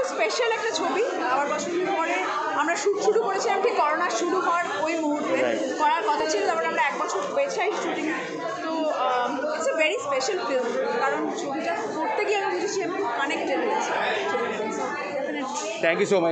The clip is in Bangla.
খুব স্পেশাল একটা ছবি। আবার বছরের পরে আমরা শ্যুট শুরু করেছিলাম ঠিক করোনা শুরু হওয়ার ওই মুহূর্তে করার কথা ছিল, তারপরে আমরা 1 বছর পেছাই শুটিং। তো it's a very special film, কারণ ছবিটা করতে গিয়ে আমি বুঝেছি আমি কানেক্টেড হয়েছি। Thank you so much.